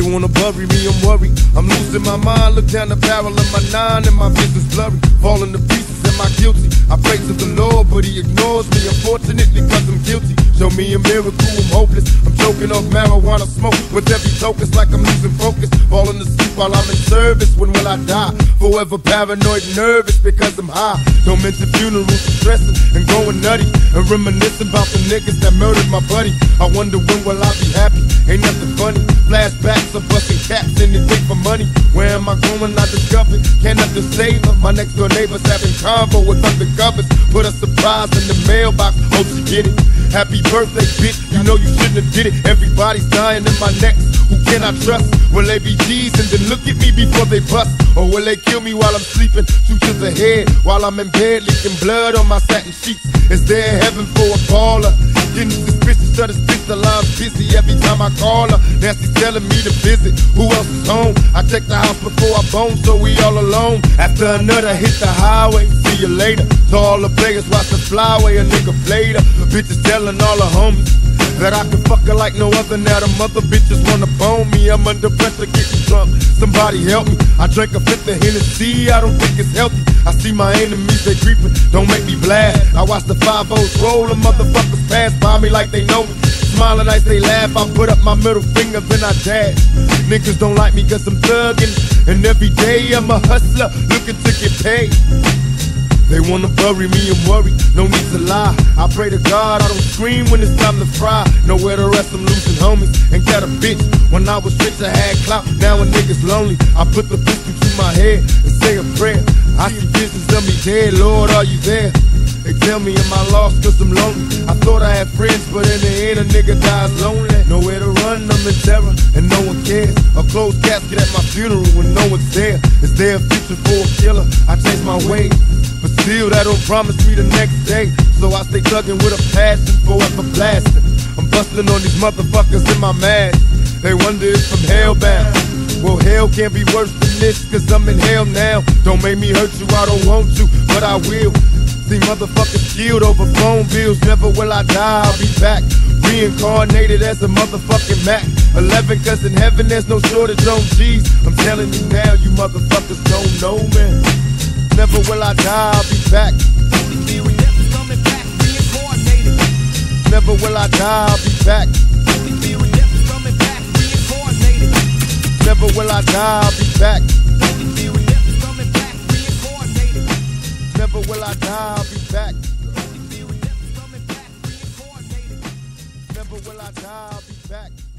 They wanna bury me, I'm worried. I'm losing my mind, look down the barrel of my 9 and my vision's blurry. Falling to pieces, am I guilty? I pray to the Lord, but he ignores me, unfortunately, cause I'm guilty. Show me a miracle, I'm hopeless. I'm choking off marijuana smoke with every token, it's like I'm losing focus. Falling asleep while I'm in service, when will I die? Forever paranoid, nervous because I'm high. Don't mention funerals, I'm stressing and going nutty and reminiscing about the niggas that murdered my buddy. I wonder when will I be happy? Ain't nothing funny. Flashbacks of busting caps, anything for money. Where am I going? I discovered can't nothing save her. My next door neighbor's having convo with undercovers. Put a surprise in the mailbox, hope she get it. Happy birthday, bitch, you know you shouldn't have did it. Everybody's dying in my neck, who can I trust? Will they be G's and then look at me before they bust? Or will they kill me while I'm sleeping, shoot to the head while I'm in bed, leaking blood on my satin sheets? Is there heaven for a baller? Getting suspicious of this bitch, the line's busy every time I call her. Nancy's telling me to visit, who else is home? I check the house before I bone, so we all alone. After another hit the highway, see you later. To all the players, watch the flyway, a nigga played her. Bitches telling all the homies that I can fuck her like no other. Now the mother bitches wanna bone me. I'm under pressure, getting drunk. Somebody help me. I drank a fifth of Hennessy, I don't think it's healthy. I see my enemies, they creeping, don't make me blast. I watch the 5-0s roll, the motherfuckers pass by me like they know me. Smiling nice, they laugh, I put up my middle finger, then I dash. Niggas don't like me cause I'm thugging, and every day I'm a hustler, looking to get paid. They wanna bury me and worry, no need to lie. I pray to God I don't scream when it's time to fry. Nowhere to rest, I'm losing homies and got a bitch. When I was rich I had clout, now a nigga's lonely. I put the pistol to my head and say a prayer. I see visions of me dead, Lord, are you there? They tell me am I lost cause I'm lonely. I thought I had friends, but in the end a nigga dies lonely. Nowhere to run, I'm in terror, and no one cares. A closed casket at my funeral when no one's there. Is there a future for a killer? I changed my ways, but still that don't promise me the next day. So I stay thugging with a passion, forever blasting. I'm busting on these motherfuckers in my mask. They wonder if I'm hellbound. Well, hell can't be worse than this, cause I'm in hell now. Don't make me hurt you, I don't want to, but I will. See motherfuckers killed over phone bills, never will I die, I'll be back. Reincarnated as a motherfucking Mac 11, cause in heaven there's no shortage on G's. I'm telling you now, you motherfuckers don't know, man. Never will I die, I'll be back. Never will I die, I'll be back. Never will I die, I'll be back. Never will I die, I'll be back. Never will I die, I'll be back.